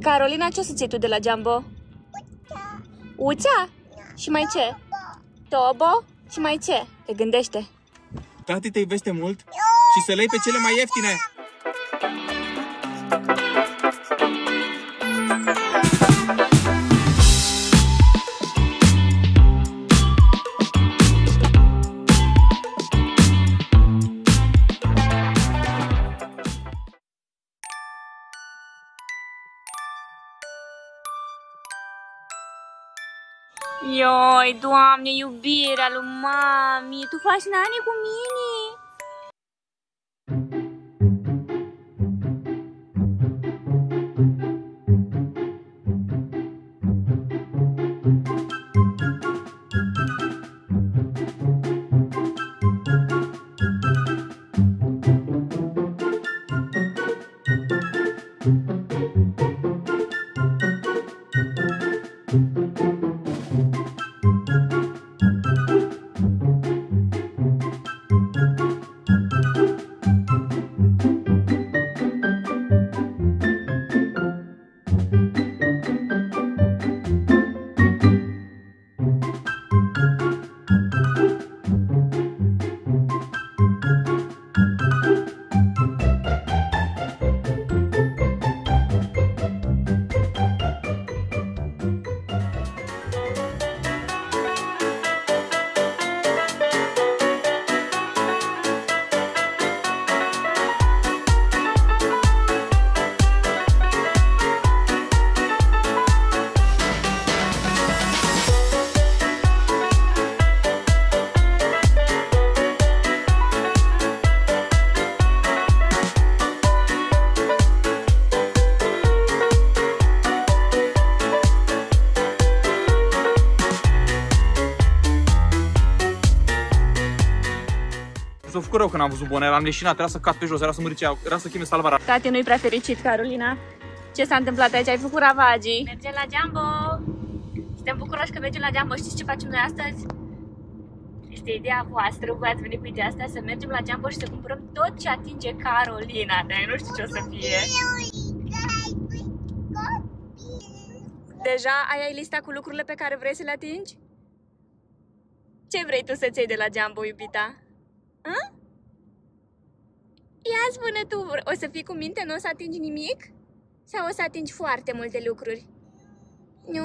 Carolina, ce o să-ți iei tu de la Jumbo? Uța? Și mai ce? Tobo? Și mai ce? Te gândește. Tati te iubește mult și să le iei pe cele mai ieftine. Ioi, Doamne, iubirea lui mami, tu faci nani cu mine? S-a făcut rău când am văzut Bonera, am leșinat, era să cad pe jos, era să măricea, era să cheme salvarea. Tati nu-i prea fericit, Carolina. Ce s-a întâmplat aici? Ai făcut ravagii. Mergem la Jumbo. Suntem bucuroși că mergem la Jumbo. Știți ce facem noi astăzi? Este ideea voastră, voi ați venit cu ideea asta, să mergem la Jumbo și să cumpărăm tot ce atinge Carolina. Dar nu știu ce o să fie. Deja ai lista cu lucrurile pe care vrei să le atingi? Ce vrei tu să-ți iei de la Jumbo, iubita? Hă? Ia spune tu, o să fii cu minte, nu o să atingi nimic? Sau o să atingi foarte multe lucruri? Nu?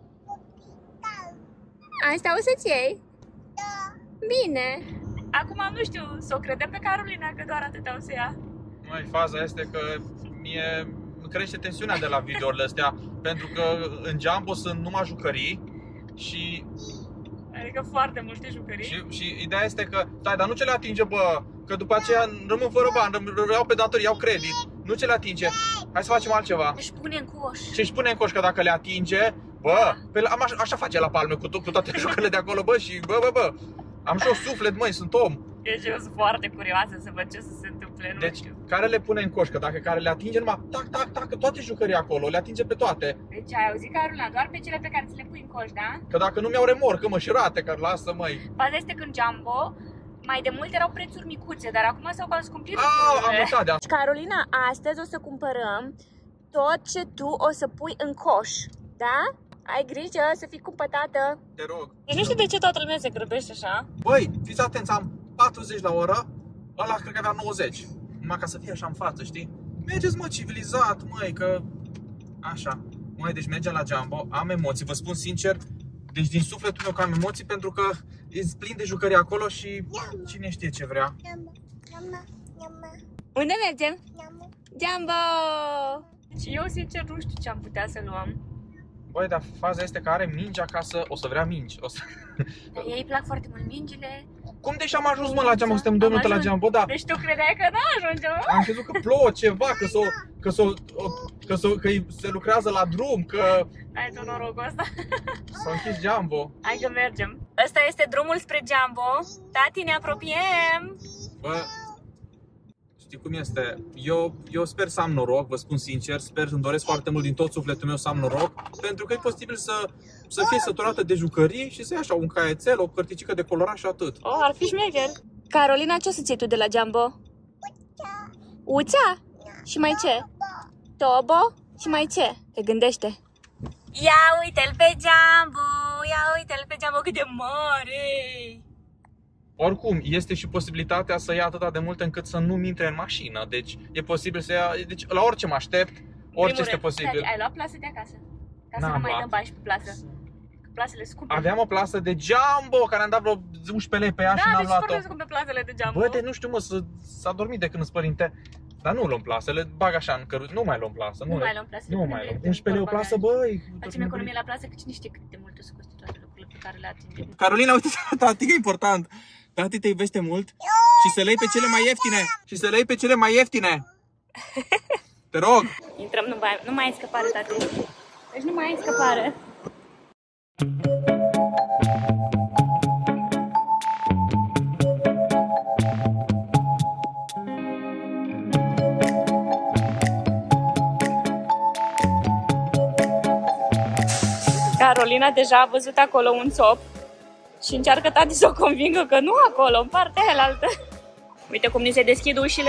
Asta o să-ți iei? Da. Bine. Acum nu știu, să o credem pe Carolina că doar atâta o să ia. Mai faza este că mie îmi crește tensiunea de la videourile astea, pentru că în Jumbo sunt numai jucării și... Adică foarte multe jucării. Și ideea este că, stai, dar nu ce le atinge, bă, că după aceea rămân fără bani, iau pe datorii, iau credit, nu ce le atinge. Hai să facem altceva. Își pune în coș. Ce își pune în coș, că dacă le atinge, bă, așa face la palme cu toate jucările de acolo, bă, și bă, am și o suflet, măi, sunt om. Deci eu sunt foarte curioasă să văd ce se întâmple, nu deci, știu. care le pune în coș, că dacă care le atinge numai, tac, că toate jucării acolo, le atinge pe toate. Deci ai auzit, Carolina, doar pe cele pe care ți le pui în coș, da? Că dacă nu mi-au remorcă, mă, și rate, că lasă, măi. Faza este că în Jumbo mai de mult erau prețuri micuțe, dar acum s-au cam scumpit. Am uitat de asta. Carolina, astăzi o să cumpărăm tot ce tu o să pui în coș, da? Ai grijă să fii cumpătată. Te rog. Deci nu știu de ce toată lumea se grăbește așa. Băi, fiți atenți, am 40 la oră, ăla cred că avea 90. Numai ca să fie așa în față, știi? Mergeți, mă, civilizat, măi, că... Așa. Măi, deci mergem la Jumbo, am emoții, vă spun sincer. Deci din sufletul meu că am emoții, pentru că e plin de jucării acolo și cine știe ce vrea. Unde mergem? Jumbo! Și eu sincer nu știu ce am putea să luăm. Băi, dar faza este că are mingi acasă, o să vrea mingi. Dar ei îi plac foarte mult mingile. Cum deși am ajuns, mă, la Jumbo, suntem 2 minute la Jumbo, da. Deci tu credeai că nu ajungem? Am crezut că plouă ceva, că se lucrează la drum, că... Ai tu norocul ăsta. S-a închis Jumbo. Hai că mergem. Ăsta este drumul spre Jumbo. Tati, ne apropiem. Bă, știi cum este? Eu sper să am noroc, vă spun sincer, îmi doresc foarte mult din tot sufletul meu să am noroc, pentru că e posibil să fie săturată de jucării și să ia așa un caietel, o cărticică de colorat și atât. Oh, ar fi șmecher. Carolina, ce o să-ți iei tu de la Jumbo? Uța? Și mai ce? Tobo? Și mai ce? Te gândește. Ia uite-l pe Jumbo! Ia uite-l pe Jumbo, cât de mare! Oricum, este și posibilitatea să ia atâta de mult încât să nu intre în mașină. Deci e posibil să ia... Deci la orice mă aștept, orice este posibil. Ai luat plasă de acasă? Ca să nu mai dăm bani pe plasă. Că plasele scumpe. Aveam o plasă de Jumbo care am dat vreo 11 lei pe ea și n-am luat-o. Da, deci foarte scumpe plasele de Jumbo. Bă, nu știu mă, s-a dormit de când îți părinte. Dar nu luăm plasă, le bag așa în căruț. Nu mai luăm plasă. Nu mai luăm plasă. Nu mai luăm. 11 lei o plasă, băi. Facem economie la plasă, că cine știe cât de mult o să coste toate lucrurile pe care le atingem. Carolina, uite, tati, e important. Tati te iubește mult și să lei pe cele mai ieftine. Și să lei pe cele mai ieftine. Te rog. Intrăm, nu mai ai scăpare, tati. Deci nu mai ai scăpare. Carolina deja a văzut acolo un țop și încearcă tati să o convingă că nu acolo, în partea aia. Uite cum ni se deschid ușile.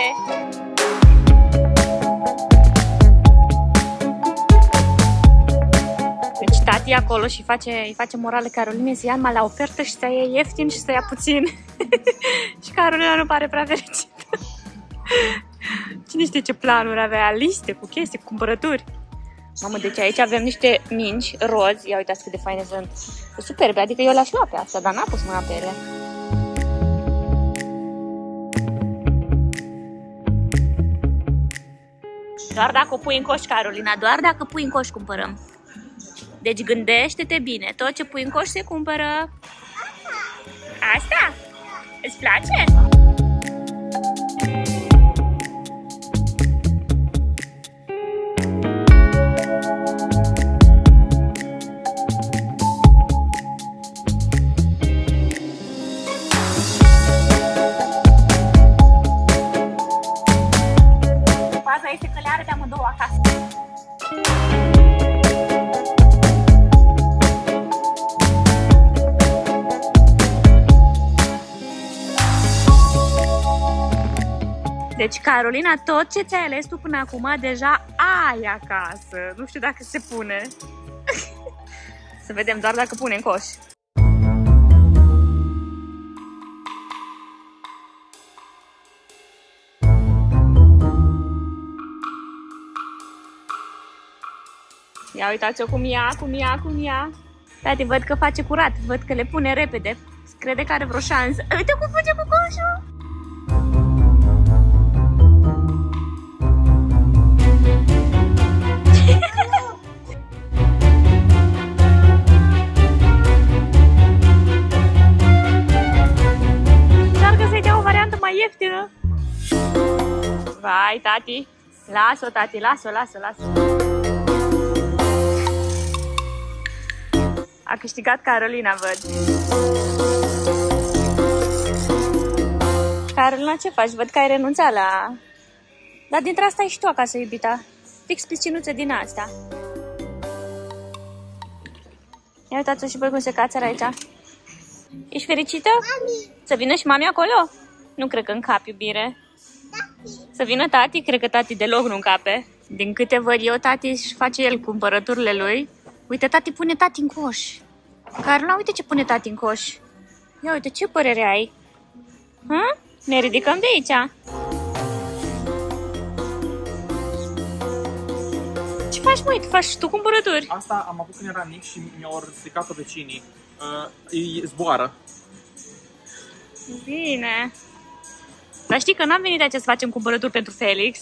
Deci tati acolo și îi face morale Carolinei să ia numai la ofertă și să ia ieftin și să ia puțin. Și Carolina nu pare prea fericită. Cine știe ce planuri avea, liste cu chestii, cu cumpărături. Mamă, deci aici avem niște mingi rozi. Ia uitați cât de faine sunt. Superbe, adică eu le-aș lua pe astea, dar n-am pus mâna pe ele. Doar dacă o pui în coș, Carolina, doar dacă pui în coș cumpărăm. Deci gândește-te bine, tot ce pui în coș se cumpără. Asta? Îți place? Este că le are de amândouă acasă. Deci, Carolina, tot ce ți-ai ales tu până acum deja ai acasă. Nu știu dacă se pune. Să vedem doar dacă pune în coș. Ia uitați-o cum ia. Tati, văd că face curat, văd că le pune repede. Crede că are vreo șansă. Uite cum face cu coșul! Încearcă să-i dea o variantă mai ieftină. Vai, tati. Lasă-o, tati, lasă-o. A câștigat Carolina, văd. Carolina, ce faci? Văd că ai renunțat la... Dar dintre asta ești tu acasă, iubita. Fix piscinuță din asta. Ia uitați-o și voi cum se cațără aici. Ești fericită? Mami. Să vină și mami acolo? Nu cred că încapi, iubire. Tati. Să vină tati? Cred că tati deloc nu încape. Din câte văd eu, tati își face el cumpărăturile lui. Uite, tati pune tati în coș. Carolina, uite ce pune tati în coș. Ia uite, ce părere ai? Ha? Ne ridicăm de aici. Ce faci, măi? Tu faci tu cumpărături? Asta am avut când eram mic și mi-au stricat-o vecinii. Îi zboară. Bine. Dar știi că n-am venit aici să facem cumpărături pentru Felix.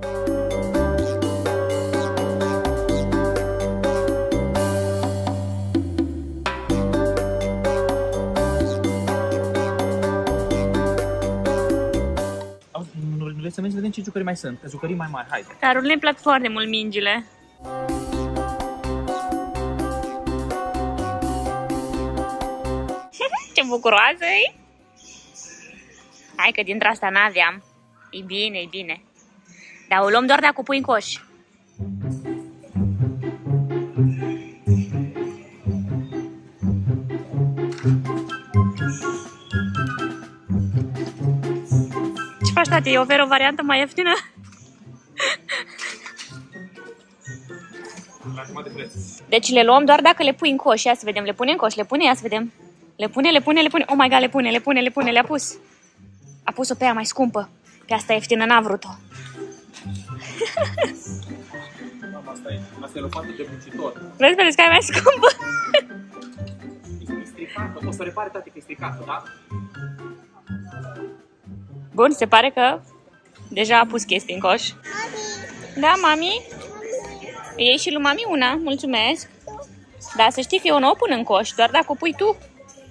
Să mergem să vedem ce jucării mai sunt, că jucării mai mari, haide. Carolina îi plac foarte mult mingile. Ce bucuroasă e! Hai că dintre asta n-aveam. E bine, e bine. Dar o luăm doar dacă o pui în coș. Ce faci, tati? Îi ofer o variantă mai ieftină? La jumătate de preț. Deci le luăm doar dacă le pui în coș. Ia să vedem, le pune în coș, le pune, ia să vedem. Le pune. Oh my god, le pune, le-a pus. A pus-o pe aia mai scumpă. Pe asta ieftină n-a vrut-o. Asta e lopată de muncitor. Vreți să vedeți că e mai scumpă? E stricată. O să repare, tati, că e stricată, da? Bun, se pare că deja a pus chestii în coș. Da, mami? Iei și lui mami una, mulțumesc. Dar să știi că eu nu o pun în coș, doar dacă o pui tu.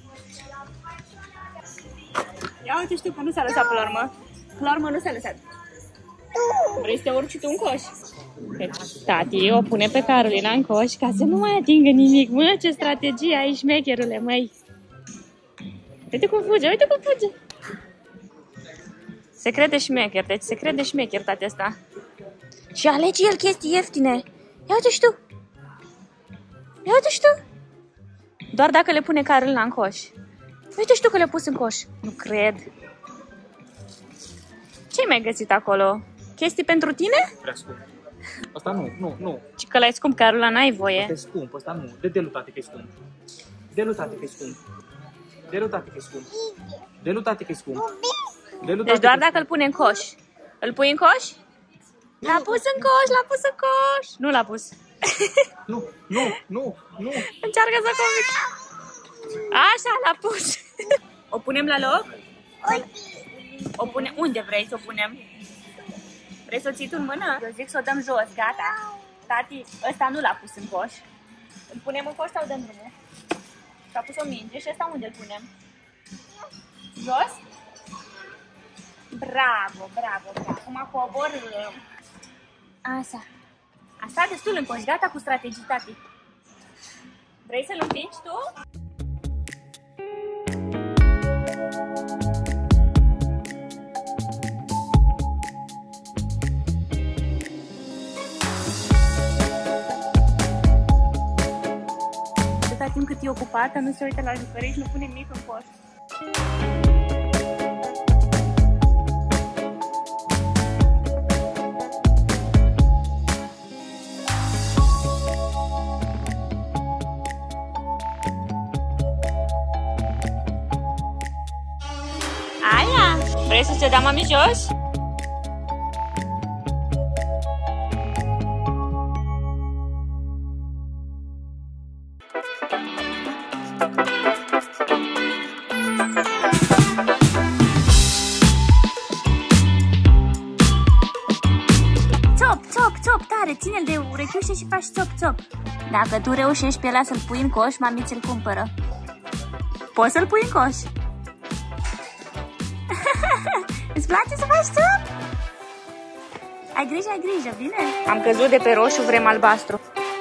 Ia uite, știu că nu s-a lăsat până la urmă. Până la urmă nu s-a lăsat. Vrei să te urci tu în coș? Deci, tati o pune pe Carolina în coș ca să nu mai atingă nimic. Mă, ce strategie ai, șmecherule, măi. Uite cum fuge, Se crede șmecher, deci se crede șmecher tati ăsta. Și alege el chestii ieftine. Ia uite și tu. Doar dacă le pune Carolina în coș. Uite și tu că le-a pus în coș. Nu cred. Ce-ai mai găsit acolo? Chestii pentru tine? Prea scump. Asta nu. Și că l-ai scump, Carolina, n-ai voie. Asta e scump, asta nu. De-lu, tati, că e scump. De-lu, tati, că e scump. Deci doar dacă îl pune în coș. Îl pui în coș? L-a pus în coș. Nu l-a pus. Nu. Încearcă să convinc. Așa, l-a pus. O punem la loc? O punem. Unde vrei să o punem? Vrei să o ții tu în mână? Eu zic să o dăm jos, gata. Tati, ăsta nu l-a pus în coș. Îl punem în coș sau dăm drumul? S-a pus o minge și ăsta unde îl punem? Jos? Bravo. Acum coborâm. Așa. Asta destul în coș, gata cu strategii, tati. Vrei să-l împingi tu? Atâta timp cât e ocupată, nu se uită la jucării și nu pune nimic în coș. Vrei să te dau mami jos? Țop, tare, ține-l de urechiușe și faci țop. Dacă tu reușești pe ăla să-l pui în coș, mami ți-l cumpără. Poți să-l pui în coș? Îți place să faci tu? Ai grijă, bine? Am căzut de pe roșu, vrem albastru.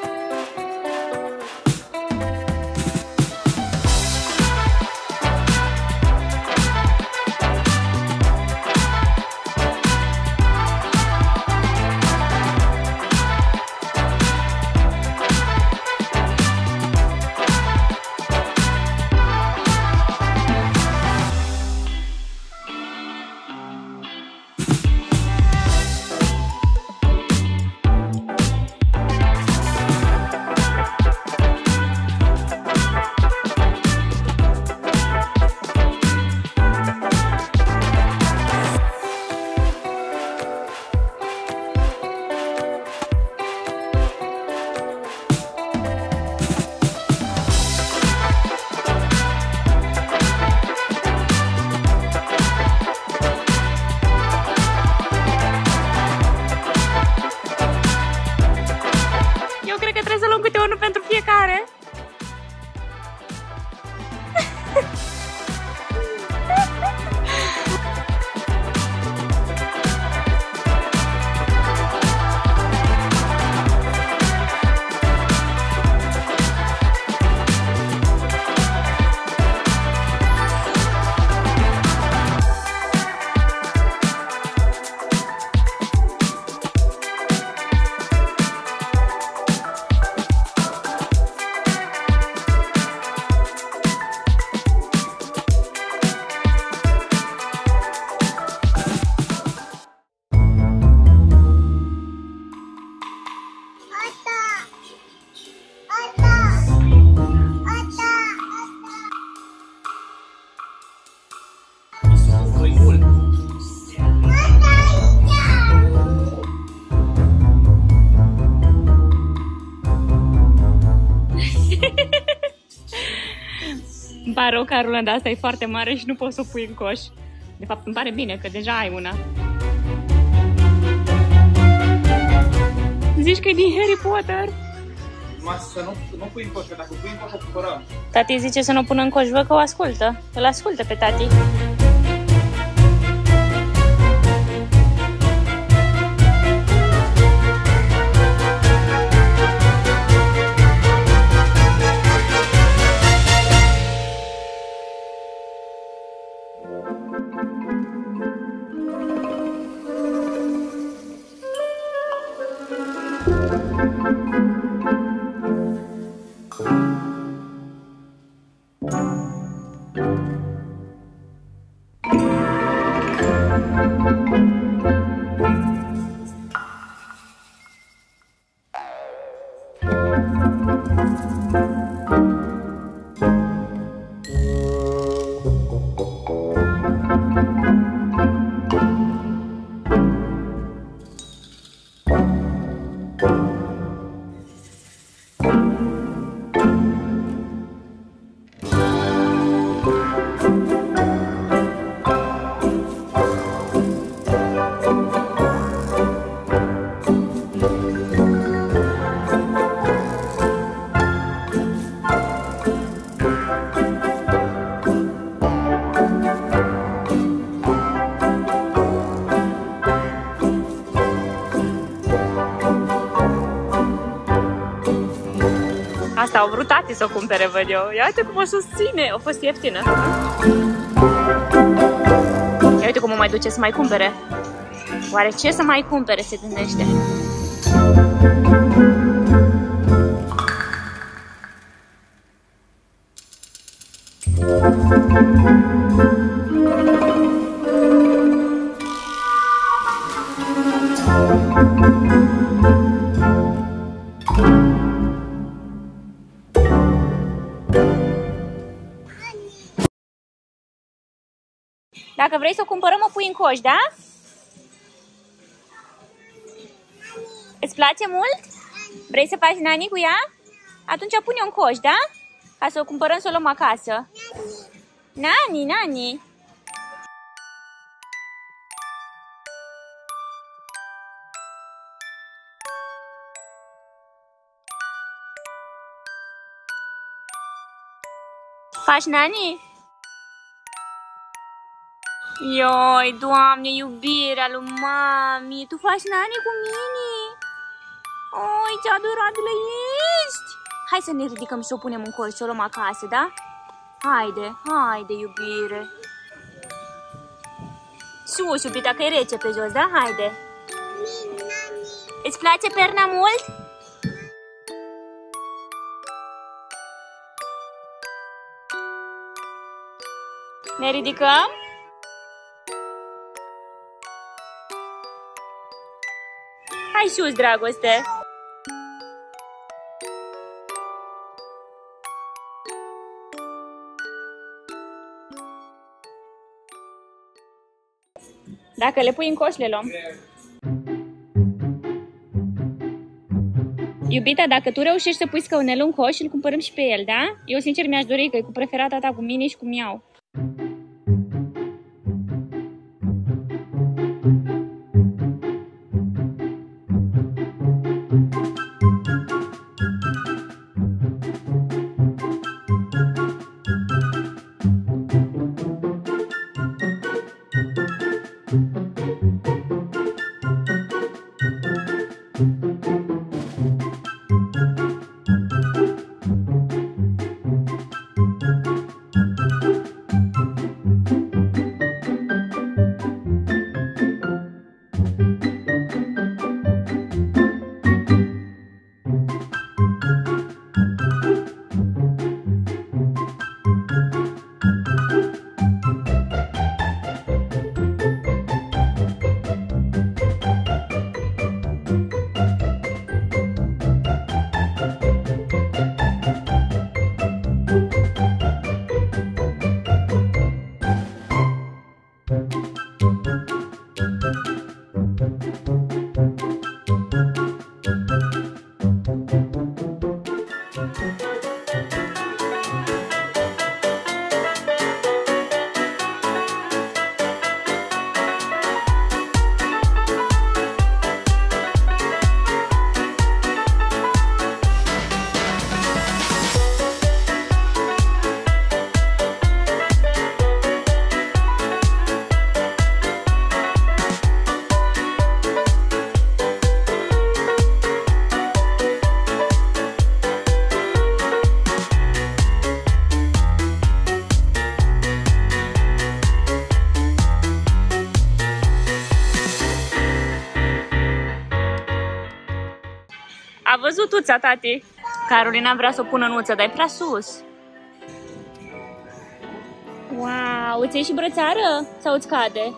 Unul pentru fiecare. pare rău, Carol, dar asta e foarte mare și nu poți să o pui în coș. De fapt, îmi pare bine că deja ai una. Zici că e din Harry Potter? Numai să nu pui în coș, că dacă pui în coș o cumpărăm. Tati zice să nu pună în coș, văd că o ascultă. Îl ascultă pe tati. Asta au vrut tati să o cumpere, văd eu. Ia uite cum o susține. A fost ieftină. Ia uite cum o mai duce să mai cumpere. Oare ce să mai cumpere, se gândește. Dacă vrei să o cumpărăm, o pui în coș, da? Îți place mult? Vrei să faci nani cu ea? Atunci pune-o în coș, da? Ca să o cumpărăm, să o luăm acasă. Nani, nani. Faci nani? Ioi, Doamne, iubirea lui mami, tu faci nani cu mine? Oi, ce adorabilă ești! Hai să ne ridicăm și să o punem în coș, să o luăm acasă, da? Haide, haide, iubire. Sus, iubita, că e rece pe jos, da? Haide. Îți place perna mult? Ne ridicăm? Hai sus, dragoste! Dacă le pui în coș, le luăm. Iubita, dacă tu reușești să pui scaunelul în coș, îl cumpărăm și pe el, da? Eu sincer mi-aș dori, că e cu preferata ta, cu mine și cu Miau. văzut uța, tati? Carolina vrea să o pună în uță, dar e prea sus. Wow, îți iei și brățară? Sau îți cade?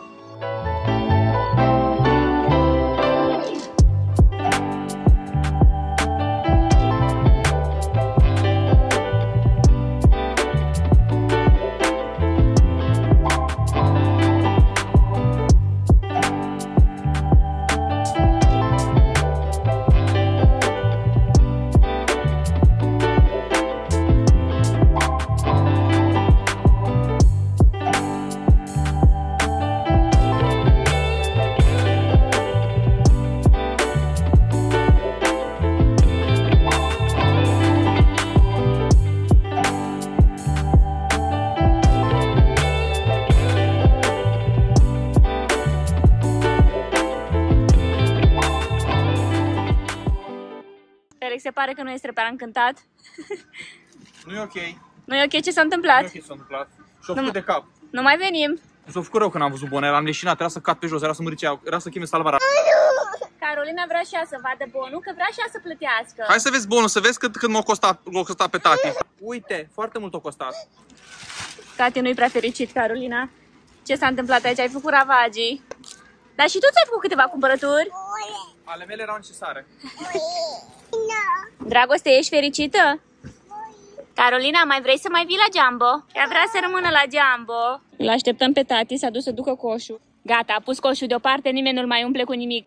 Se pare că nu este prea încântat. Nu e ok. Nu e ok? Ce s-a întâmplat? Nu e ok, s-a întâmplat. Și-o făcut de cap. Nu mai venim. S-a făcut rău când am văzut bonul, eram leșinat, era să cad pe jos, era să măricea, era să cheme salvarea. Carolina vrea și ea să vadă bonul, că vrea și ea să plătească. Hai să vezi bonul, să vezi cât m-a costat pe tati. Uite, foarte mult a costat. Tati nu-i prea fericit, Carolina. Ce s-a întâmplat aici? Ai făcut ravagii. Dar și tu ți-ai făcut câteva cumpărături? Ale mele erau necesare. Dragoste, ești fericită? Carolina, mai vrei să mai vii la Jumbo? Ea vrea să rămână la Jumbo. Îl așteptăm pe tati, s-a dus să ducă coșul. Gata, a pus coșul deoparte, nimeni nu-l mai umple cu nimic.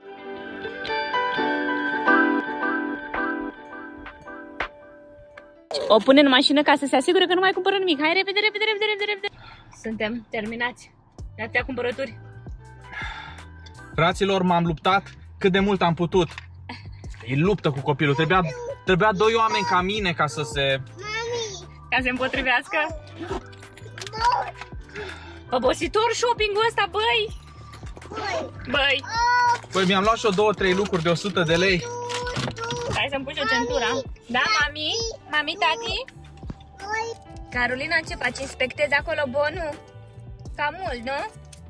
O pune în mașină ca să se asigure că nu mai cumpără nimic. Hai, repede, repede, repede, repede, repede. Suntem terminați de atâtea cumpărături. Fraților, m-am luptat cât de mult am putut. E luptă cu copilul, trebuia doi oameni ca mine ca să se... Ca să împotrivească. Obositor shopping-ul ăsta, băi! Băi! Păi mi-am luat și eu 2-3 lucruri de 100 de lei. Hai să-mi pui o centura. Da, mami? Mami, tati? Carolina, ce faci? Inspectezi acolo bonul? Cam mult, nu?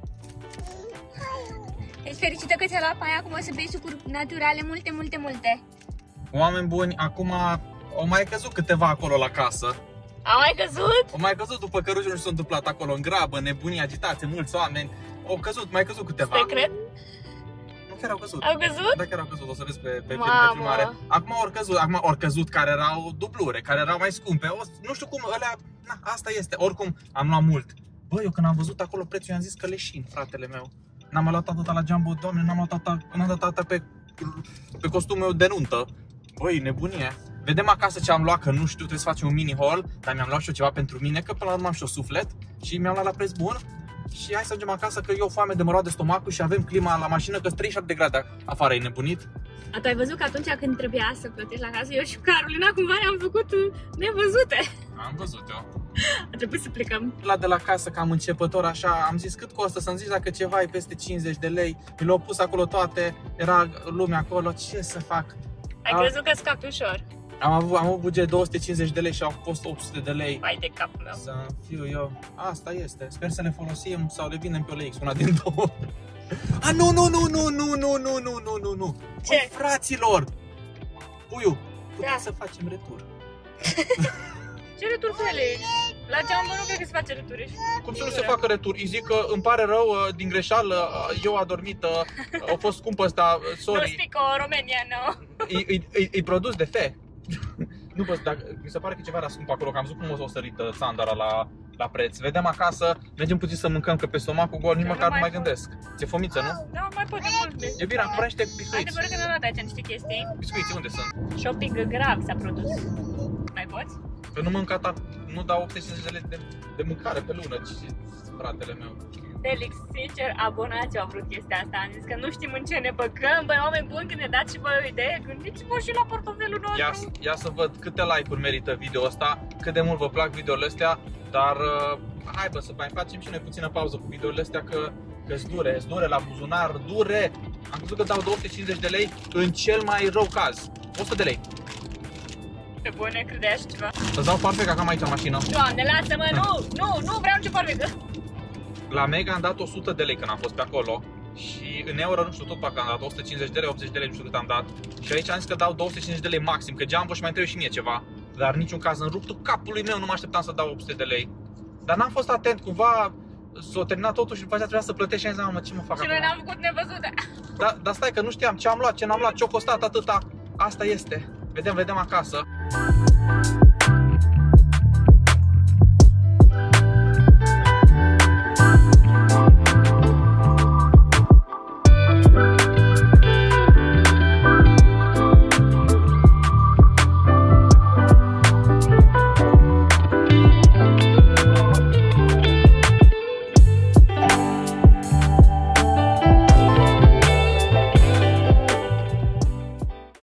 Ești fericită că ți-a luat pe aia? Acum o să bei sucuri naturale, multe, multe, multe. Oameni buni, acum au mai căzut câteva acolo la casă. Au mai căzut? Au mai căzut după căruciul nu s-a întâmplat acolo în grabă, nebunii, agitație, mulți oameni. Au căzut, mai căzut câteva. Te cred? Nu, chiar au căzut. Au căzut? Da, chiar au căzut, o să vezi pe filmare. Acum au căzut care erau dublure, care erau mai scumpe. Nu știu cum, alea, na, asta este. Oricum, am luat mult. Bă, eu când am văzut acolo prețul, i-am zis că leșin, fratele meu. N-am mai luat atâta la Jumbo, doamne, n-am dat atâta pe costumul meu de nuntă. Băi, nebunie. Vedem acasă ce am luat, că nu știu, trebuie să facem un mini haul, dar mi-am luat și eu ceva pentru mine, că până la urmă am și eu suflet și mi-am luat la preț bun. Și hai să mergem acasă, că eu foame de mă roade stomacul și avem clima la mașină, că 37 de grade afară, e nebunit. Tu ai văzut că atunci când trebuia să plătești la casă, eu și Carolina cumva ne-am făcut nevăzute. Am văzut eu. A trebuit să plecăm. De la casă, cam începător, așa, am zis cât costă, să-mi zici dacă ceva e peste 50 de lei. Mi le-au pus acolo toate, era lumea acolo, ce să fac? Ai crezut că scapi ușor. Am avut buget 250 de lei și au fost 800 de lei. Vai de capul meu. Să fiu eu. Asta este. Sper să le folosim sau le vindem pe OLX, una din două. Ah, nu. Ce? Băi, fraților! Puiu, putem Da. să facem retur. Ce retur cu ele? La Jumbo nu cred că se face returi. Cum să nu se facă retur? Îi zic că îmi pare rău, din greșeală, eu adormită, a fost scumpă ăsta, Nu sorry. spică o romeniană. E produs de fe. Nu, bă, mi se pare că ceva era scump acolo, că am văzut cum o sărit țandara la preț. Vedem acasă, mergem puțin să mâncăm, că pe stomacul gol nici măcar nu mai gândesc. Ți-e fomiță, nu? Da, mai pot de mult. E bine, am cumpărat niște biscuiți. Adevărul că mi-am luat aici niște chestii. Biscuiți, unde sunt? Shopping grav s-a produs. Mai poți? Că nu mâncat, nu dau 850 de lei de mâncare pe lună, fratele meu. Felix, sincer, abonații au vrut chestia asta. Am zis că nu știm în ce ne băgăm. Băi, oameni buni, când ne dați și voi o idee, gândiți-vă și la portofelul nostru. Ia să văd câte like-uri merită video ăsta, cât de mult vă plac videourile astea, dar hai bă, să mai facem și noi puțină pauză cu videourile astea, că-s dure la buzunar, dure. Am crezut că dau 250 de lei în cel mai rău caz, 100 de lei. Pe bune, credeai așa ceva? Să-ți dau farfeca că am aici în mașină. Doamne, lasă-mă, nu vreau nicio farfecă. La Mega am dat 100 de lei când am fost pe acolo și în euro, nu știu tot parcă am dat 150 de lei, 80 de lei, nu știu cât am dat. Și aici am zis că dau 250 de lei maxim, că Jumbo și mai trebuie și mie ceva. Dar în niciun caz, în ruptul capului meu nu mă așteptam să dau 800 de lei. Dar n-am fost atent, cumva s-a terminat totul și după aceea trebuia să plătesc și am zis, mamă, ce mă fac Și noi n-am făcut nevăzute. Dar stai că nu știam ce am luat, ce n-am luat, ce-a costat atâta. Asta este. Vedem acasă.